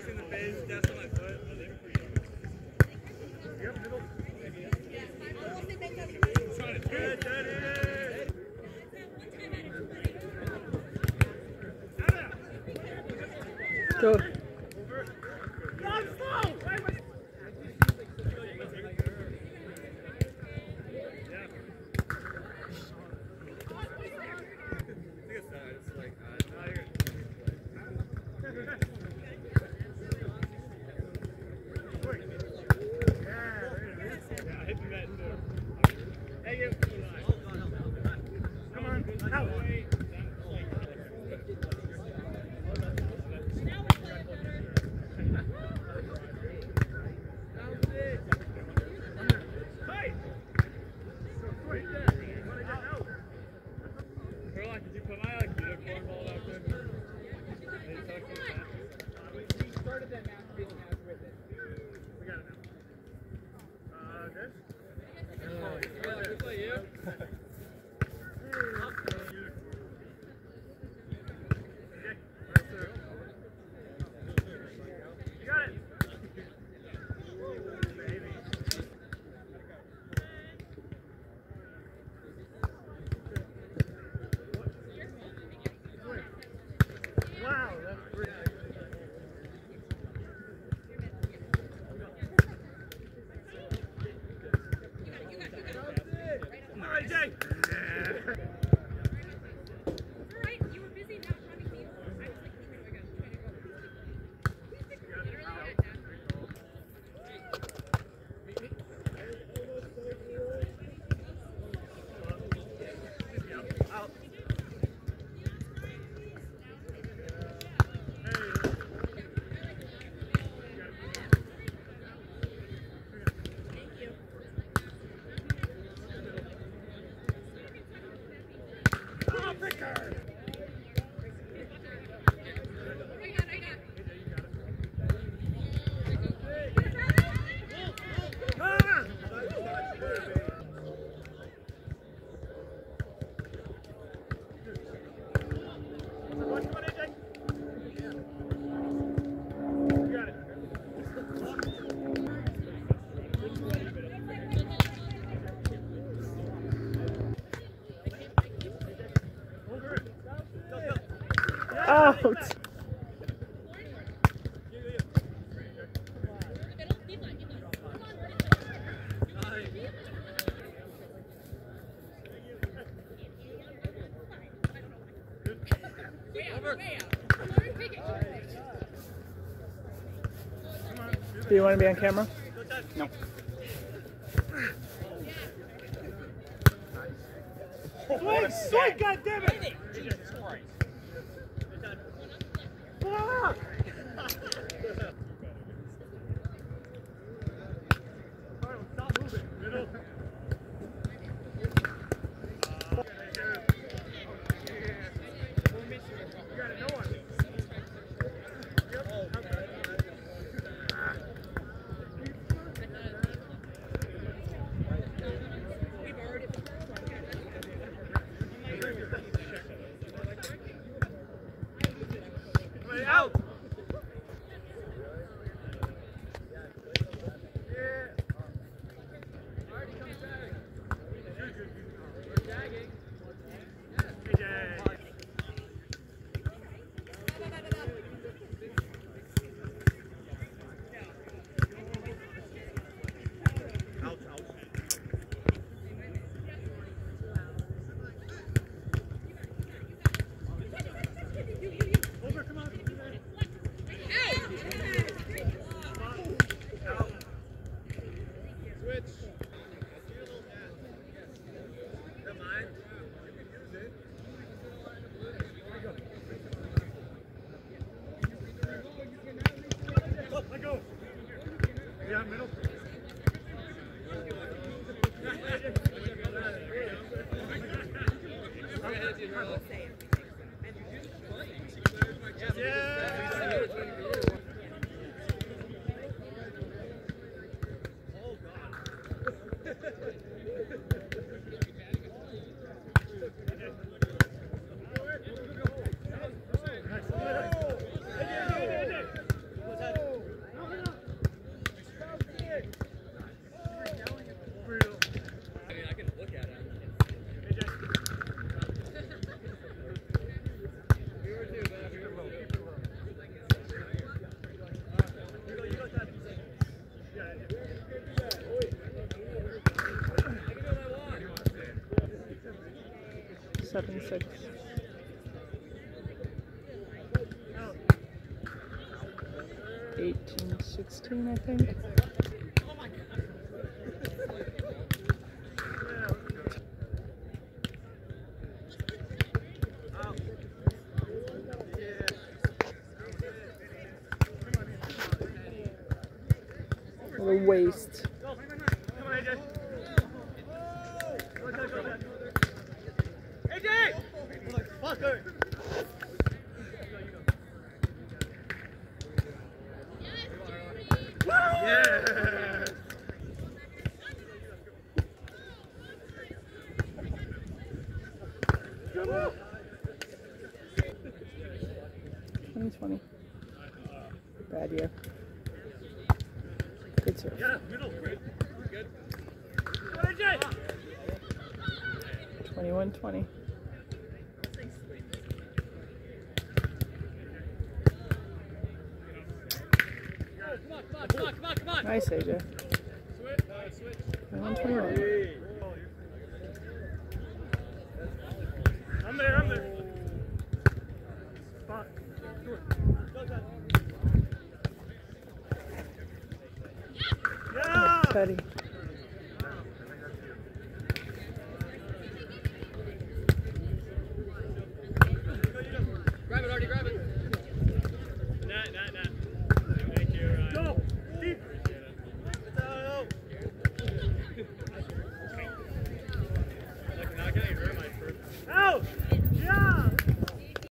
in the face, that's on my foot. Yep, middle. Trying to good, Daddy. Go. Come on, out. Caroline, did you put my cornball out there? We started that match being out with it. We got it now. This? Good play, you. Wow, that's great. All right, Jay. Out. Do you want to be on camera? No. Swing, God damn it! Jesus Christ. Fuck! Alright, stop moving. Middle. You got it, no one. Out! Over, come on. 18-16, I think. What a waste. Yeah! 2020. Bad year. Good serve. Yeah, middle. Good. Good. 21-20. Come on. Nice, AJ. Switch. 21-21. I'm there. Spot. Yeah! Petty. Grab it, Artie, grab it. Nah. Thank you, Ryan. Go! Deep! Look, not getting hurt.